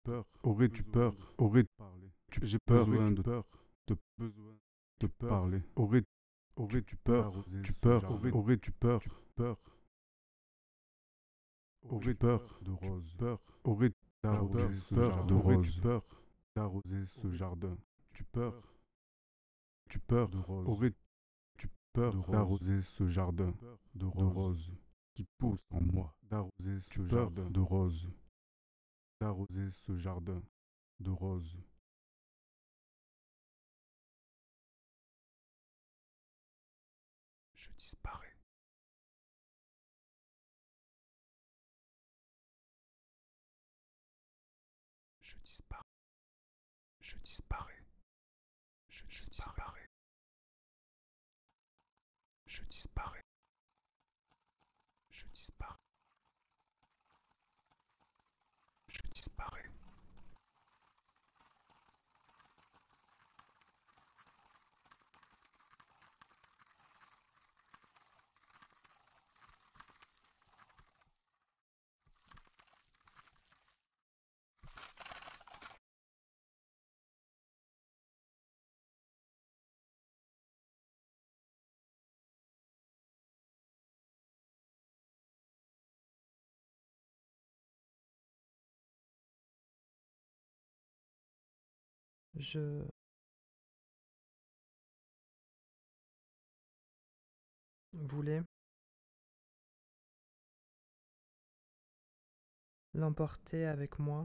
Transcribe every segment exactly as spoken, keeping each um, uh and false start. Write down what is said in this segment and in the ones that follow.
peur, aurais-tu peur, aurais parlé, j'ai besoin de peur, de besoin de parler, aurais aurais-tu peur, tu peur, aurais-tu peur, peur, aurais peur de rose, peur, aurais d'arroser ce jardin, aurais-tu peur d'arroser ce jardin, tu peur, tu peur de rose, aurais-tu peur d'arroser ce jardin de roses qui pousse en moi, d'arroser ce jardin de roses, d'arroser ce jardin de roses. Je disparais. Je disparais. Je disparais. Je disparais. Je disparais. Je disparais. Je disparais. Je voulais l'emporter avec moi,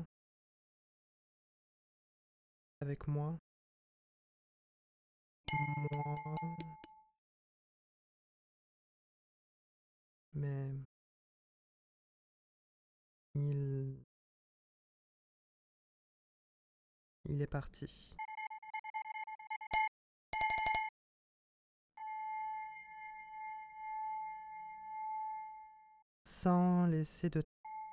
avec moi, moi, mais il, il est parti. Sans laisser de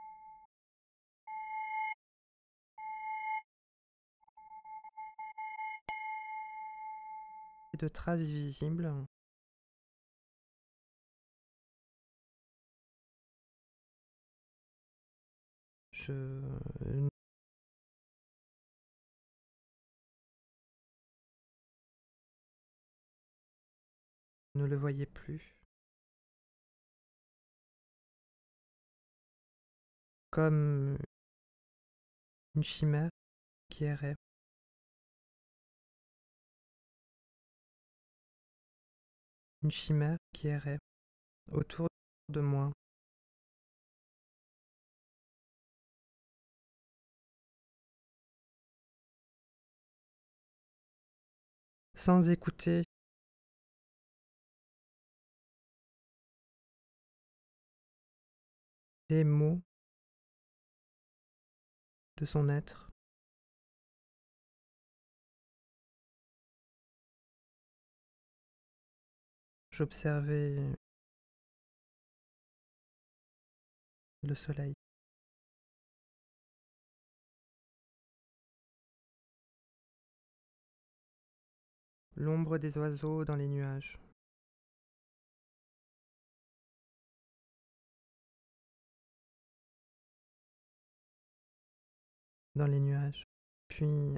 de traces visibles. Je ne le voyais plus. Comme une chimère qui errait. Une chimère qui errait autour de moi. Sans écouter les mots de son être. J'observais le soleil. L'ombre des oiseaux dans les nuages. Dans les nuages. Puis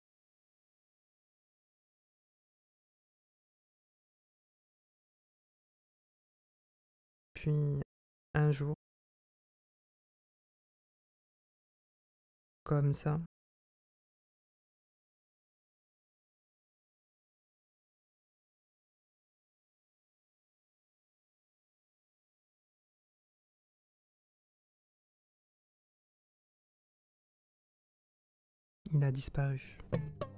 Puis un jour, comme ça, il a disparu.